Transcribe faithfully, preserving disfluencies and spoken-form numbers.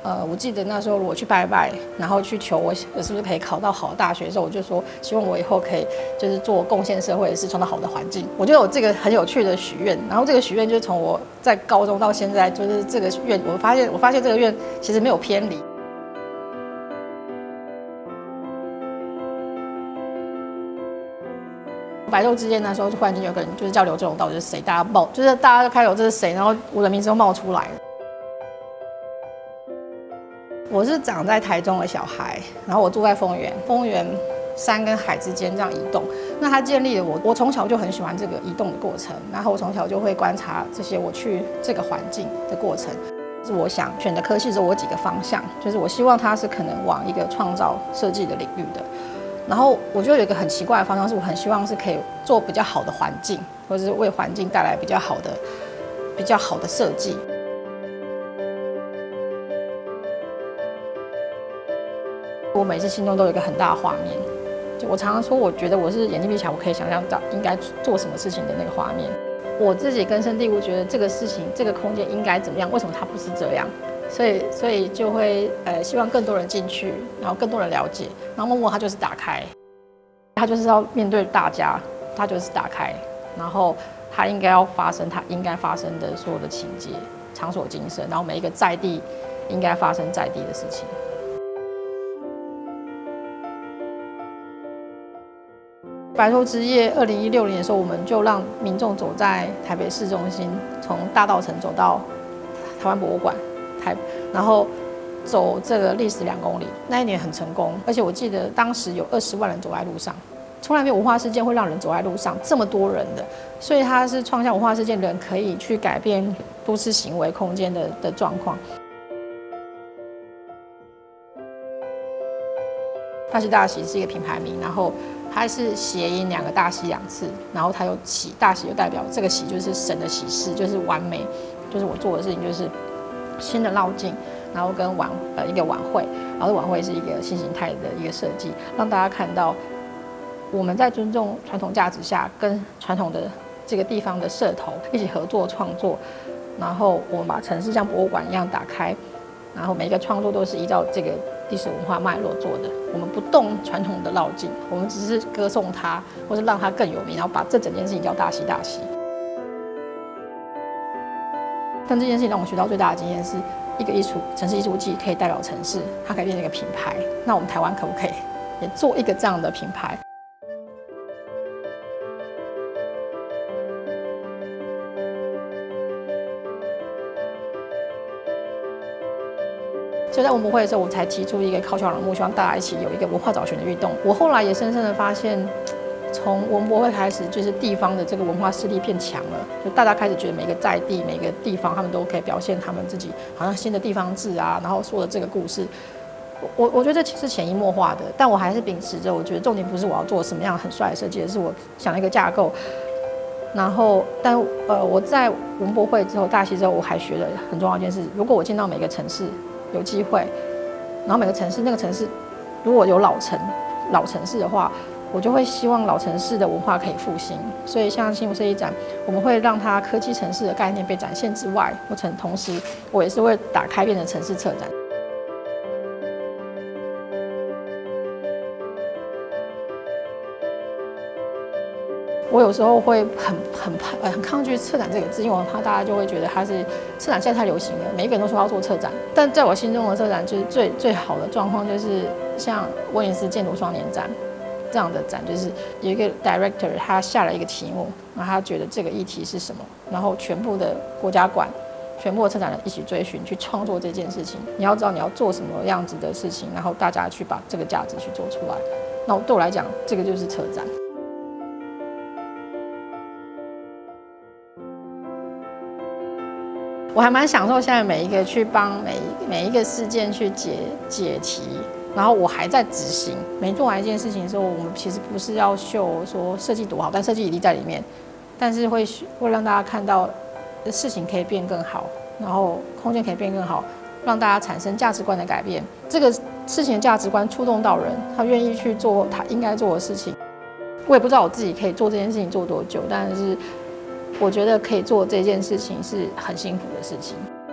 呃，我记得那时候我去拜拜，然后去求我我是不是可以考到好的大学的时候，我就说希望我以后可以就是做贡献社会，是创造好的环境。我就有这个很有趣的许愿，然后这个许愿就从我在高中到现在，就是这个愿，我发现我发现这个愿其实没有偏离。白昼之夜那时候，就忽然间有个人就是叫刘志荣，到底是谁？大家冒，就是大家就开口这是谁，然后我的名字都冒出来了。我是长在台中的小孩，然后我住在丰原，丰原山跟海之间这样移动。那它建立了我，我从小就很喜欢这个移动的过程，然后我从小就会观察这些我去这个环境的过程。是我想选的科系只有我几个方向，就是我希望它是可能往一个创造设计的领域的。然后我就有一个很奇怪的方向，是我很希望是可以做比较好的环境，或者是为环境带来比较好的、比较好的设计。我每次心中都有一个很大的画面，就我常常说，我觉得我是眼睛闭起来，我可以想象到应该做什么事情的那个画面。我自己根深蒂固觉得这个事情、这个空间应该怎么样，为什么它不是这样？所以，所以就会呃希望更多人进去，然后更多人了解，然后默默它就是打开，它就是要面对大家，它就是打开，然后它应该要发生它应该发生的所有的情节、场所精神，然后每一个在地应该发生在地的事情。白昼之夜，二零一六年的时候，我们就让民众走在台北市中心，从大稻埕走到台湾博物馆，台，然后走这个历时两公里。那一年很成功，而且我记得当时有二十万人走在路上，从来没有文化事件会让人走在路上这么多人的，所以它是创下文化事件人可以去改变都市行为空间的的状况。大溪大溪是一个品牌名，然后它是谐音两个大溪两次，然后它有喜，大喜就代表这个喜就是神的喜事，就是完美，就是我做的事情就是新的绕境，然后跟晚呃一个晚会，然后晚会是一个新形态的一个设计，让大家看到我们在尊重传统价值下，跟传统的这个地方的社头一起合作创作，然后我们把城市像博物馆一样打开，然后每一个创作都是依照这个历史文化脉络做的，我们不动传统的绕境，我们只是歌颂它，或是让它更有名，然后把这整件事情叫大溪大溪。但这件事情让我学到最大的经验是，一个艺术城市艺术季可以代表城市，它可以变成一个品牌。那我们台湾可不可以也做一个这样的品牌？就在文博会的时候，我才提出一个靠校朗目，希望大家一起有一个文化找寻的运动。我后来也深深的发现，从文博会开始，就是地方的这个文化势力变强了，就大家开始觉得每个在地、每个地方，他们都可以表现他们自己，好像新的地方志啊，然后说的这个故事。我我觉得这其实潜移默化的，但我还是秉持着，我觉得重点不是我要做什么样很帅的设计，而是我想了一个架构。然后，但呃，我在文博会之后、大溪之后，我还学了很重要一件事：如果我进到每个城市，有机会，然后每个城市那个城市如果有老城老城市的话，我就会希望老城市的文化可以复兴。所以像幸福设计展，我们会让它科技城市的概念被展现之外，或者同时我也是会打开变成城市策展。我有时候会很很怕、很抗拒策展这个字，因为我怕大家就会觉得它是策展现在太流行了，每一个人都说要做策展。但在我心中的策展，就是最最好的状况，就是像威尼斯建筑双年展这样的展，就是有一个 director 他下了一个题目，然后他觉得这个议题是什么，然后全部的国家馆、全部的策展人一起追寻去创作这件事情。你要知道你要做什么样子的事情，然后大家去把这个价值去做出来。那对我来讲，这个就是策展。我还蛮享受现在每一个去帮每一每一个事件去解解题，然后我还在执行。每做完一件事情的时候，我们其实不是要秀说设计多好，但设计一定在里面，但是会会让大家看到事情可以变更好，然后空间可以变更好，让大家产生价值观的改变。这个事情的价值观触动到人，他愿意去做他应该做的事情。我也不知道我自己可以做这件事情做多久，但是我觉得可以做这件事情是很幸福的事情。